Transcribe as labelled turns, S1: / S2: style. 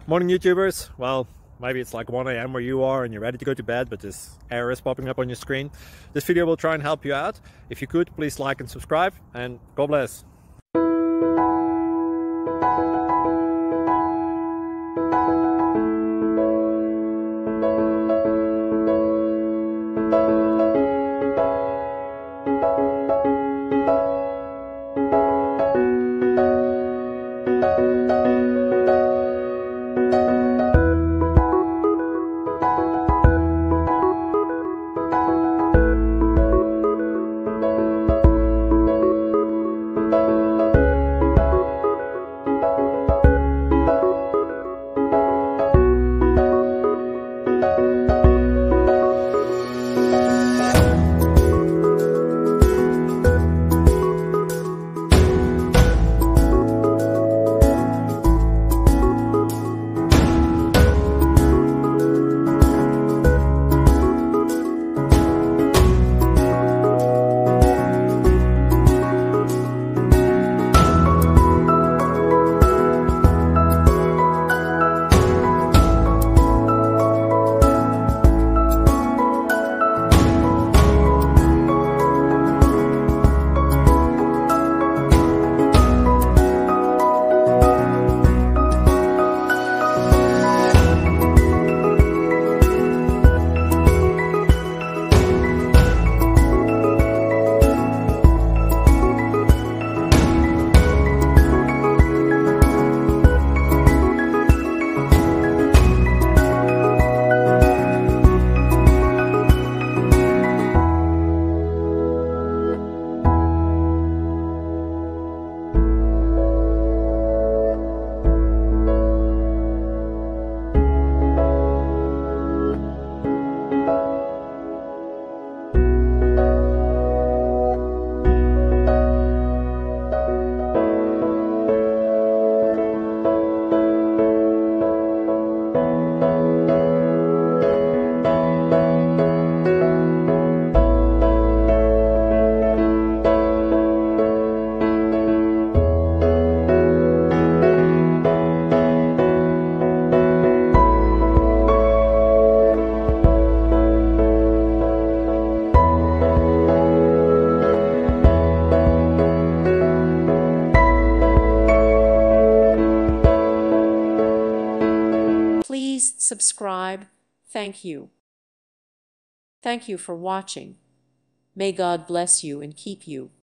S1: Morning YouTubers. Well, maybe it's like 1 a.m. where you are and you're ready to go to bed, but this error is popping up on your screen. This video will try and help you out. If you could, please like and subscribe, and God bless.
S2: Please subscribe. Thank you. Thank you for watching. May God bless you and keep you.